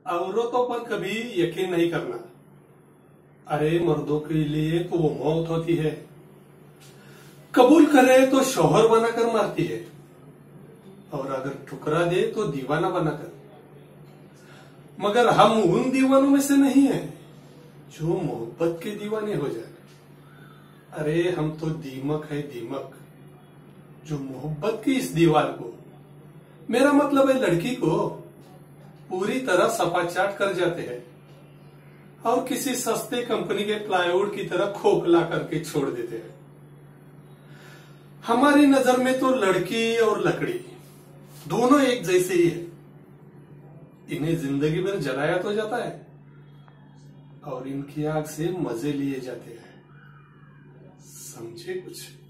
औरतों पर कभी यकीन नहीं करना। अरे मर्दों के लिए तो वो मौत होती है, कबूल करे तो शौहर बनाकर मारती है, और अगर ठुकरा दे तो दीवाना बनाकर। मगर हम उन दीवानों में से नहीं हैं जो मोहब्बत के दीवाने हो जाए। अरे हम तो दीमक है, दीमक, जो मोहब्बत की इस दीवार को, मेरा मतलब है लड़की को, पूरी तरह सपाचाट कर जाते हैं और किसी सस्ते कंपनी के प्लाईवुड की तरह खोखला करके छोड़ देते हैं। हमारी नजर में तो लड़की और लकड़ी दोनों एक जैसे ही है। इन्हें जिंदगी भर जलाया तो जाता है और इनकी आग से मजे लिए जाते हैं। समझे कुछ?